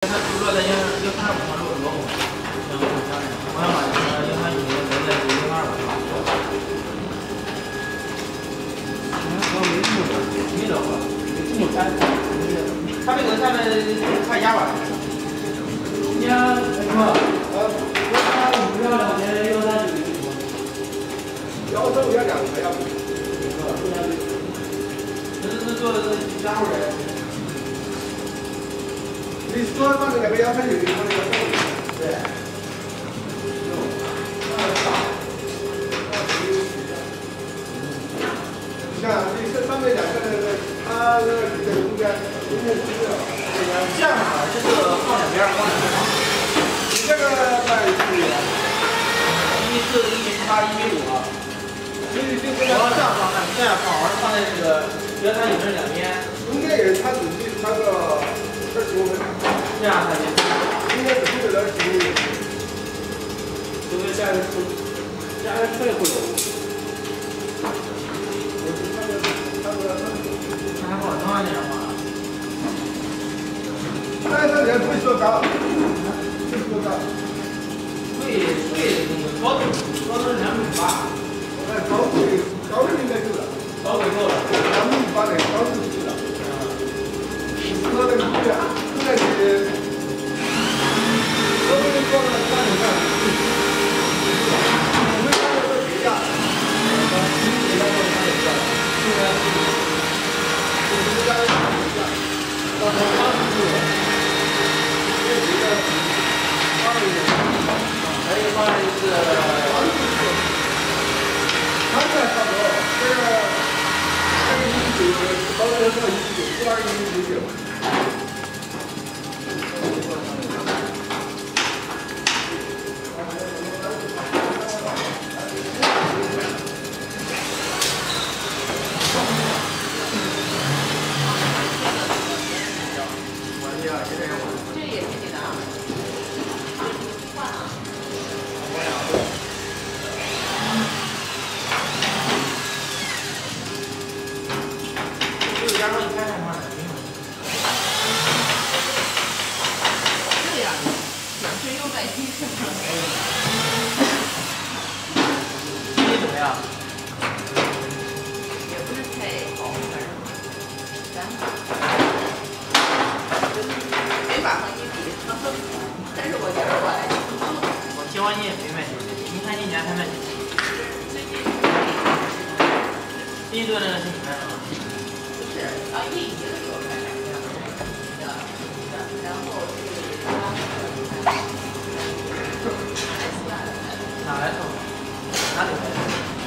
他除了在1看5上落后，像我们家那，我想把1看1留在1看2上。没得话，这么干，他这个下面看压吧。你看，什么？我看5要2年13就要2要2台呀。 那做家伙人。 你说把那个13就1那个对。 你看，这上面2个那个，它那个这个中间这样吧，这个放两边，放两边。 你这个在1.4、 1.8、1.5。我这样放，这样放，我放在这个1390两边。 中间也差仔细差个25分。 这样才行。 应该只是为了几米。 除非加个吹会有。还好弄点嘛。 但是人不说高，不说高。 高度2.8。 高应该够了。 高度够了。 2.8的高度够了。那个现在是，我们做了3年半。我们家的是别家。 还有一方面就是， 他这差不多，这个1.9，高的是1.9，这玩意1.9。 这也是你的啊？换了。 这个压缩一开上换的，挺好。 这样，这又在提升了。 你怎么样？ 也不是太好，反正没法和你比，但是我觉得我还行。 我听完你也没卖出去，你看1年才卖几次？ 最近第一顿那个是你卖的吗？ 不是啊，1年的时候开始，然后哪来的？哪里来的？